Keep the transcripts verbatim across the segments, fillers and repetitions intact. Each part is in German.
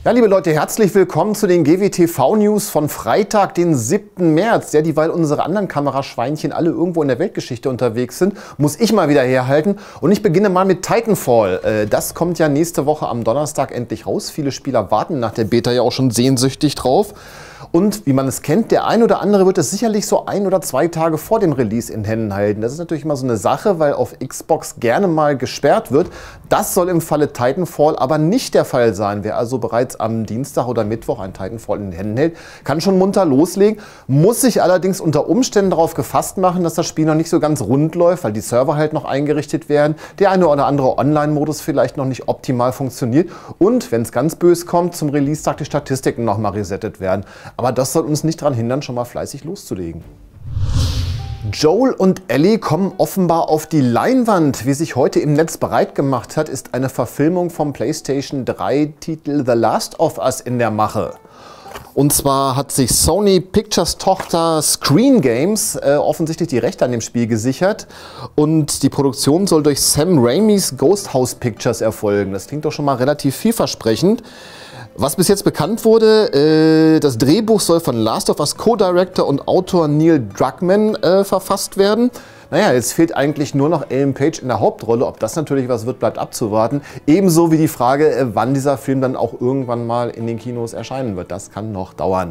Ja, liebe Leute, herzlich willkommen zu den G W T V-News von Freitag, den siebten März. Ja, dieweil unsere anderen Kameraschweinchen alle irgendwo in der Weltgeschichte unterwegs sind, muss ich mal wieder herhalten. Und ich beginne mal mit Titanfall. Das kommt ja nächste Woche am Donnerstag endlich raus. Viele Spieler warten nach der Beta ja auch schon sehnsüchtig drauf. Und wie man es kennt, der ein oder andere wird es sicherlich so ein oder zwei Tage vor dem Release in Händen halten. Das ist natürlich immer so eine Sache, weil auf Xbox gerne mal gesperrt wird. Das soll im Falle Titanfall aber nicht der Fall sein. Wer also bereits am Dienstag oder Mittwoch ein Titanfall in den Händen hält, kann schon munter loslegen, muss sich allerdings unter Umständen darauf gefasst machen, dass das Spiel noch nicht so ganz rund läuft, weil die Server halt noch eingerichtet werden, der eine oder andere Online-Modus vielleicht noch nicht optimal funktioniert und, wenn es ganz böse kommt, zum Release-Tag die Statistiken noch mal resettet werden. Aber das soll uns nicht daran hindern, schon mal fleißig loszulegen. Joel und Ellie kommen offenbar auf die Leinwand. Wie sich heute im Netz breit gemacht hat, ist eine Verfilmung vom PlayStation drei Titel The Last of Us in der Mache. Und zwar hat sich Sony Pictures Tochter Screen Games äh, offensichtlich die Rechte an dem Spiel gesichert. Und die Produktion soll durch Sam Raimis Ghost House Pictures erfolgen. Das klingt doch schon mal relativ vielversprechend. Was bis jetzt bekannt wurde, äh, das Drehbuch soll von Last of Us Co-Director und Autor Neil Druckmann äh, verfasst werden. Naja, jetzt fehlt eigentlich nur noch Ellen Page in der Hauptrolle. Ob das natürlich was wird, bleibt abzuwarten. Ebenso wie die Frage, äh, wann dieser Film dann auch irgendwann mal in den Kinos erscheinen wird. Das kann noch dauern.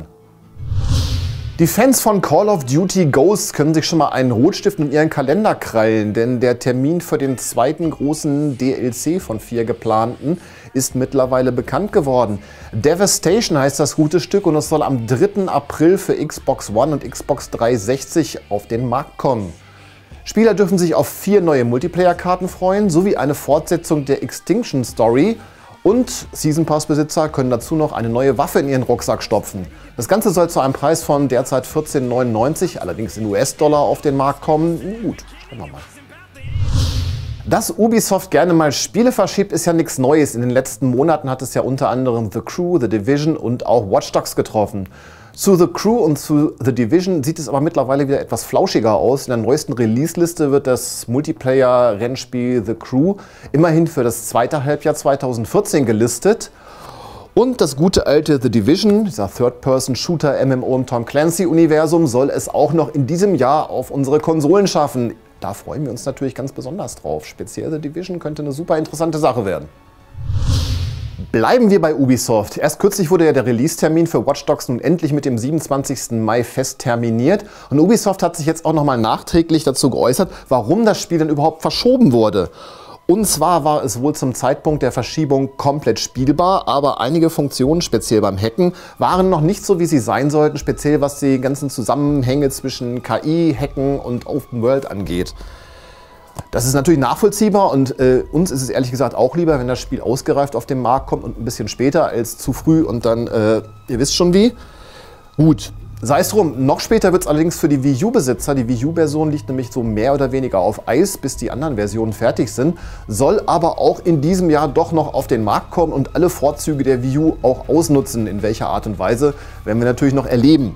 Die Fans von Call of Duty Ghosts können sich schon mal einen Rotstift in ihren Kalender krallen, denn der Termin für den zweiten großen D L C von vier geplanten ist mittlerweile bekannt geworden. Devastation heißt das gute Stück und es soll am dritten April für Xbox One und Xbox dreihundertsechzig auf den Markt kommen. Spieler dürfen sich auf vier neue Multiplayer-Karten freuen, sowie eine Fortsetzung der Extinction Story. Und Season Pass-Besitzer können dazu noch eine neue Waffe in ihren Rucksack stopfen. Das Ganze soll zu einem Preis von derzeit vierzehn neunundneunzig, allerdings in U S-Dollar, auf den Markt kommen. Gut, schauen wir mal. Dass Ubisoft gerne mal Spiele verschiebt, ist ja nichts Neues. In den letzten Monaten hat es ja unter anderem The Crew, The Division und auch Watch Dogs getroffen. Zu The Crew und zu The Division sieht es aber mittlerweile wieder etwas flauschiger aus. In der neuesten Release-Liste wird das Multiplayer-Rennspiel The Crew immerhin für das zweite Halbjahr zweitausendvierzehn gelistet. Und das gute alte The Division, dieser Third-Person-Shooter-M M O im Tom Clancy-Universum, soll es auch noch in diesem Jahr auf unsere Konsolen schaffen. Da freuen wir uns natürlich ganz besonders drauf. Speziell The Division könnte eine super interessante Sache werden. Bleiben wir bei Ubisoft. Erst kürzlich wurde ja der Release-Termin für Watch Dogs nun endlich mit dem siebenundzwanzigsten Mai fest terminiert. Und Ubisoft hat sich jetzt auch nochmal nachträglich dazu geäußert, warum das Spiel denn überhaupt verschoben wurde. Und zwar war es wohl zum Zeitpunkt der Verschiebung komplett spielbar, aber einige Funktionen, speziell beim Hacken, waren noch nicht so, wie sie sein sollten, speziell was die ganzen Zusammenhänge zwischen K I, Hacken und Open World angeht. Das ist natürlich nachvollziehbar und äh, uns ist es ehrlich gesagt auch lieber, wenn das Spiel ausgereift auf den Markt kommt und ein bisschen später als zu früh und dann, äh, ihr wisst schon wie. Gut. Sei es drum, noch später wird es allerdings für die Wii U-Besitzer, die Wii U-Version liegt nämlich so mehr oder weniger auf Eis, bis die anderen Versionen fertig sind, soll aber auch in diesem Jahr doch noch auf den Markt kommen und alle Vorzüge der Wii U auch ausnutzen. In welcher Art und Weise, werden wir natürlich noch erleben.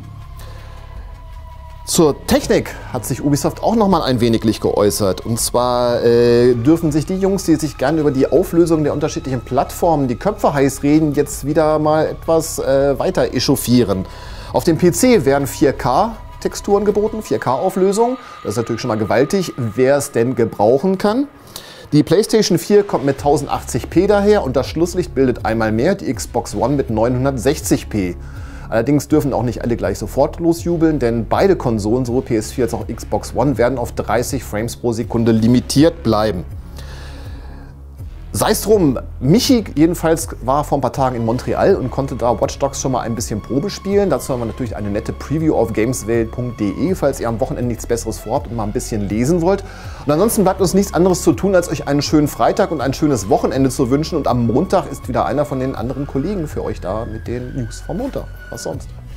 Zur Technik hat sich Ubisoft auch noch mal ein weniglich geäußert. Und zwar äh, dürfen sich die Jungs, die sich gerne über die Auflösung der unterschiedlichen Plattformen die Köpfe heiß reden, jetzt wieder mal etwas äh, weiter echauffieren. Auf dem P C werden vier K Texturen geboten, vier K Auflösung. Das ist natürlich schon mal gewaltig, wer es denn gebrauchen kann. Die PlayStation vier kommt mit tausendachtzig p daher und das Schlusslicht bildet einmal mehr die Xbox One mit neunhundertsechzig p. Allerdings dürfen auch nicht alle gleich sofort losjubeln, denn beide Konsolen, sowohl P S vier als auch Xbox One, werden auf dreißig Frames pro Sekunde limitiert bleiben. Sei es drum, Michi jedenfalls war vor ein paar Tagen in Montreal und konnte da Watch Dogs schon mal ein bisschen Probe spielen. Dazu haben wir natürlich eine nette Preview auf gameswelt punkt de, falls ihr am Wochenende nichts Besseres vorhabt und mal ein bisschen lesen wollt. Und ansonsten bleibt uns nichts anderes zu tun, als euch einen schönen Freitag und ein schönes Wochenende zu wünschen. Und am Montag ist wieder einer von den anderen Kollegen für euch da mit den News vom Montag. Was sonst?